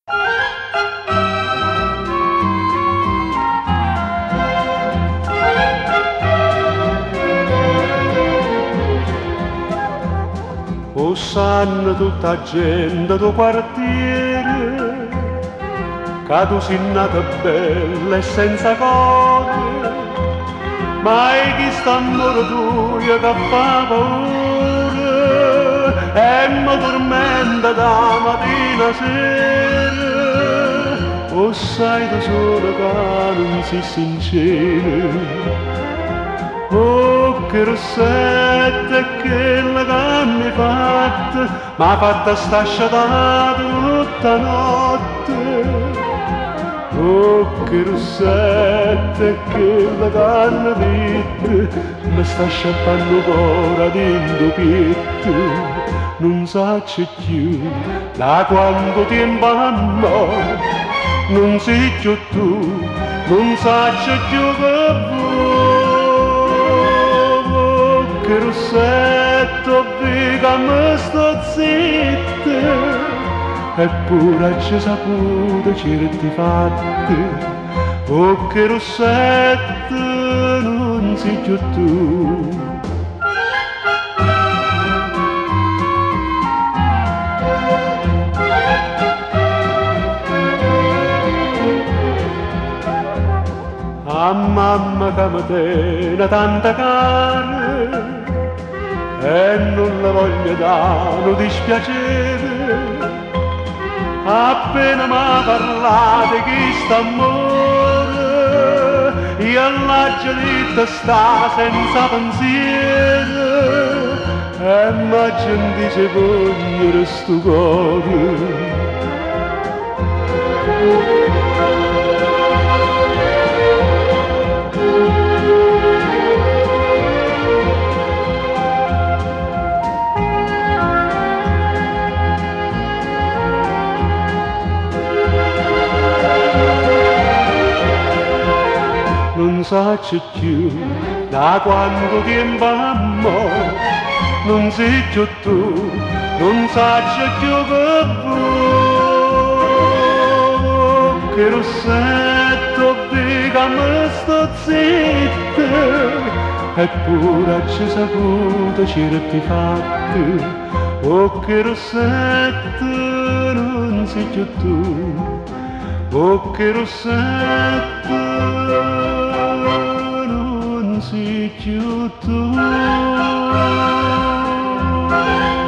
Lo sanno tutta gente tuo quartiere, che tu sei nata bella e senza cose, ma è chi sta amore tuo che fa paura e mi tormenta da mattina a sera. O sai da solo che non sei sincero. Oh, che rossetta che la che mi hai fatta, m'ha fatta sta sciatata tutta notte. Oh, che rossetta che la canna vita, mi sta sciappando ancora dentro pietto. Non saccio più da quanto tempo amore, non sei più tu, non saccio più che vuoi. Che rossetto viga me sto zitta, eppure ci saputo certi fatti. Oh, che rossetto non sei più tu. A mamma che mi tiene tanta cara e non la voglio dare un dispiacere. Appena m'ha parlato di questo amore, io l'ho detto sta senza pensiero e m'ha dice voglio sto cuore. Non saccio più da quanto tempo amore, non sei più tu, non saccio più che vuoi. Che rossetto viga me sto zitta, eppure ci saputo certi fatti. Oh, che rossetto non sei più tu, oh, che rossetto non sei più tu.